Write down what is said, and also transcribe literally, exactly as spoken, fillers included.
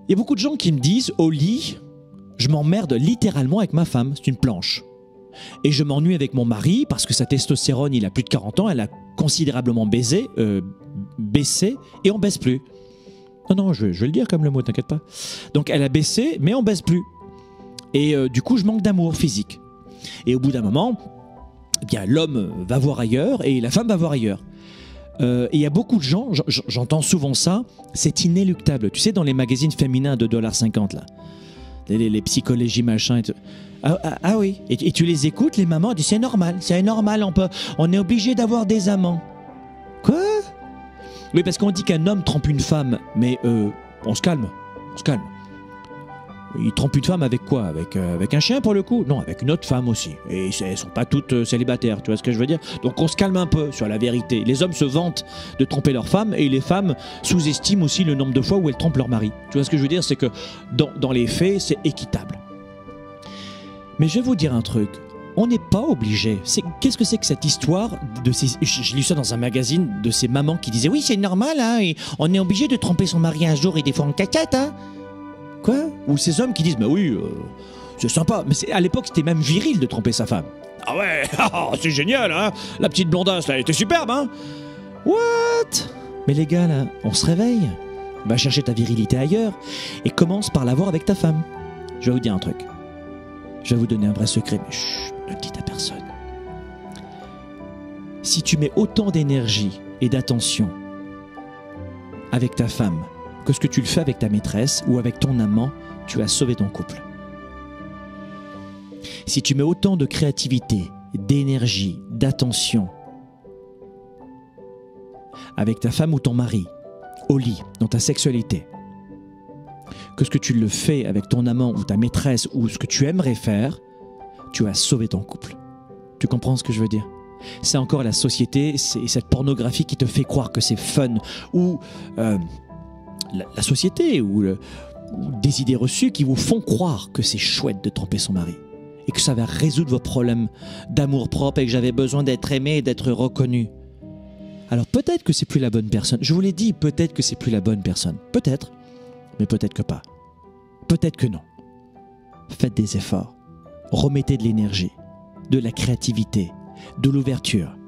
Il y a beaucoup de gens qui me disent, au lit, je m'emmerde littéralement avec ma femme, c'est une planche. Et je m'ennuie avec mon mari parce que sa testostérone, il a plus de quarante ans, elle a considérablement baisé, euh, baissé, et on baisse plus. Non, non, je, je vais le dire comme le mot, t'inquiète pas. Donc elle a baissé, mais on baisse plus. Et euh, du coup, je manque d'amour physique. Et au bout d'un moment, eh bien, l'homme va voir ailleurs et la femme va voir ailleurs. Euh, et il y a beaucoup de gens, j'entends souvent ça, c'est inéluctable. Tu sais, dans les magazines féminins de deux cinquante là, les, les, les psychologies machin et tout. Ah, ah, ah oui, et, et tu les écoutes, les mamans disent c'est normal, c'est normal, on, peut, on est obligé d'avoir des amants. Quoi? Oui, parce qu'on dit qu'un homme trompe une femme, mais euh, on se calme, on se calme. Il trompe une femme avec quoi? Avec, euh, avec un chien pour le coup? Non, avec une autre femme aussi. Et elles ne sont pas toutes euh, célibataires, tu vois ce que je veux dire? Donc on se calme un peu sur la vérité. Les hommes se vantent de tromper leur femme et les femmes sous-estiment aussi le nombre de fois où elles trompent leur mari. Tu vois ce que je veux dire? C'est que dans, dans les faits, c'est équitable. Mais je vais vous dire un truc. On n'est pas obligé. Qu'est-ce que c'est que cette histoire de ces... J'ai lu ça dans un magazine de ces mamans qui disaient oui, c'est normal, hein, et on est obligé de tromper son mari un jour et des fois en caquette, hein. Quoi? Ou ces hommes qui disent, mais oui, euh, c'est sympa. Mais à l'époque, c'était même viril de tromper sa femme. Ah ouais, c'est génial, hein. La petite blondasse, là, elle était superbe, hein. What? Mais les gars, là, on se réveille. Va chercher ta virilité ailleurs et commence par l'avoir avec ta femme. Je vais vous dire un truc. Je vais vous donner un vrai secret, mais chut, ne le dites à personne. Si tu mets autant d'énergie et d'attention avec ta femme que ce que tu le fais avec ta maîtresse ou avec ton amant, tu as sauvé ton couple. Si tu mets autant de créativité, d'énergie, d'attention avec ta femme ou ton mari, au lit, dans ta sexualité, que ce que tu le fais avec ton amant ou ta maîtresse ou ce que tu aimerais faire, tu as sauvé ton couple. Tu comprends ce que je veux dire? C'est encore la société, c'est cette pornographie qui te fait croire que c'est fun, ou euh, la, la société, ou, le, ou des idées reçues qui vous font croire que c'est chouette de tromper son mari, et que ça va résoudre vos problèmes d'amour-propre et que j'avais besoin d'être aimé et d'être reconnu. Alors peut-être que c'est plus la bonne personne. Je vous l'ai dit, peut-être que c'est plus la bonne personne. Peut-être, mais peut-être que pas. Peut-être que non. Faites des efforts. Remettez de l'énergie, de la créativité, de l'ouverture.